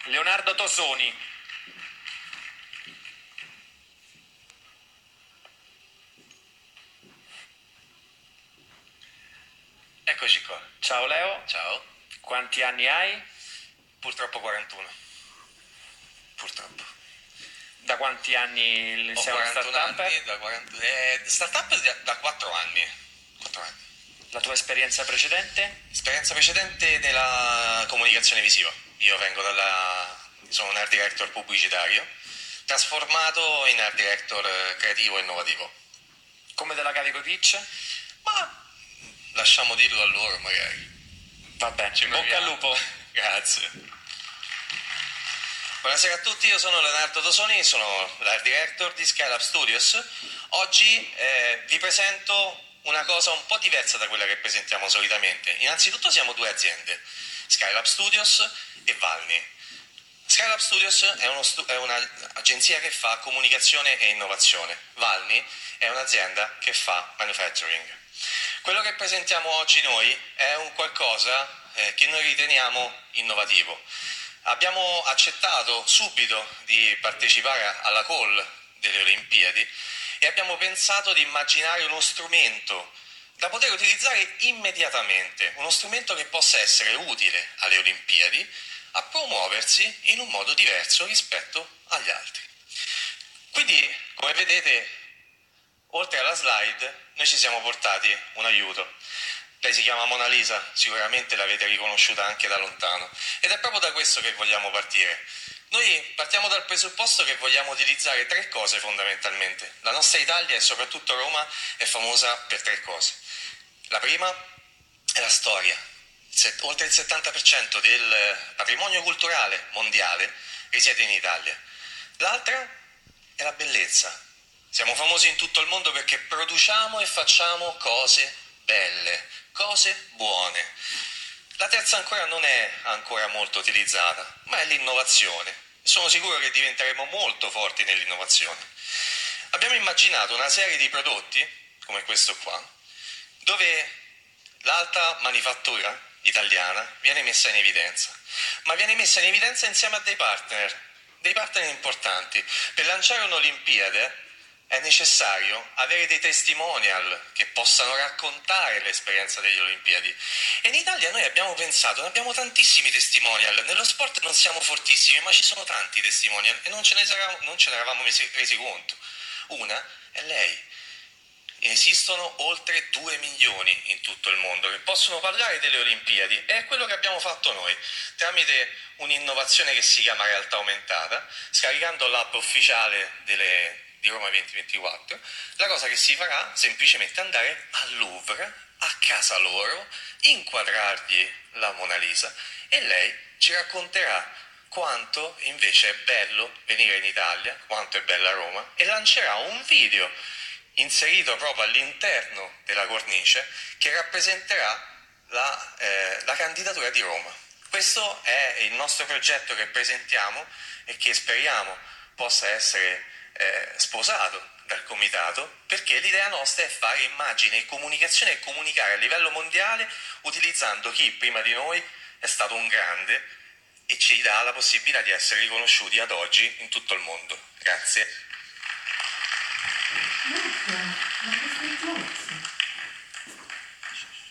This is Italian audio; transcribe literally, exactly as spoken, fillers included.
Leonardo Tosoni. Eccoci qua. Ciao Leo, Ciao. quanti anni hai? Purtroppo quarantuno. Purtroppo. Da quanti anni Ho sei una quarantuno startupper? anni, da quaranta... eh, startup da, da quattro anni. quattro anni. La tua esperienza precedente? Esperienza precedente nella comunicazione visiva. Io vengo dalla... sono un art director pubblicitario, trasformato in art director eh, creativo e innovativo. Come te la cavi coi pitch? Ma lasciamo dirlo a loro magari. Va bene, Ci in bocca al proviamo. lupo. Grazie. Buonasera a tutti, io sono Leonardo Tosoni, sono l'art director di Skylab Studios. Oggi eh, vi presento una cosa un po' diversa da quella che presentiamo solitamente. Innanzitutto siamo due aziende, Skylab Studios e Valni. Skylab Studios è, uno stu- è un'agenzia che fa comunicazione e innovazione. Valni è un'azienda che fa manufacturing. Quello che presentiamo oggi noi è un qualcosa eh, che noi riteniamo innovativo. Abbiamo accettato subito di partecipare alla call delle Olimpiadi e abbiamo pensato di immaginare uno strumento da poter utilizzare immediatamente, uno strumento che possa essere utile alle Olimpiadi a promuoversi in un modo diverso rispetto agli altri. Quindi, come vedete, oltre alla slide, noi ci siamo portati un aiuto. Lei si chiama Mona Lisa, sicuramente l'avete riconosciuta anche da lontano. Ed è proprio da questo che vogliamo partire. Noi partiamo dal presupposto che vogliamo utilizzare tre cose fondamentalmente. La nostra Italia e soprattutto Roma è famosa per tre cose. La prima è la storia. Oltre il settanta per cento del patrimonio culturale mondiale risiede in Italia. L'altra è la bellezza. Siamo famosi in tutto il mondo perché produciamo e facciamo cose belle, cose buone. La terza ancora non è ancora molto utilizzata, ma è l'innovazione. Sono sicuro che diventeremo molto forti nell'innovazione. Abbiamo immaginato una serie di prodotti, come questo qua, dove l'alta manifattura italiana viene messa in evidenza, ma viene messa in evidenza insieme a dei partner, dei partner importanti. Per lanciare un'Olimpiade è necessario avere dei testimonial che possano raccontare l'esperienza delle Olimpiadi. E in Italia noi abbiamo pensato, ne abbiamo tantissimi testimonial. Nello sport non siamo fortissimi, ma ci sono tanti testimonial e non ce ne, sarà, non ce ne eravamo resi conto. Una è lei. Esistono oltre due milioni in tutto il mondo che possono parlare delle Olimpiadi e è quello che abbiamo fatto noi tramite un'innovazione che si chiama realtà aumentata, scaricando l'app ufficiale delle, di Roma duemilaventiquattro. La cosa che si farà è semplicemente andare al Louvre, a casa loro, inquadrargli la Mona Lisa e lei ci racconterà quanto invece è bello venire in Italia, quanto è bella Roma, e lancerà un video inserito proprio all'interno della cornice che rappresenterà la, eh, la candidatura di Roma. Questo è il nostro progetto che presentiamo e che speriamo possa essere eh, sposato dal comitato, perché l'idea nostra è fare immagine e comunicazione e comunicare a livello mondiale utilizzando chi prima di noi è stato un grande e ci dà la possibilità di essere riconosciuti ad oggi in tutto il mondo. Grazie.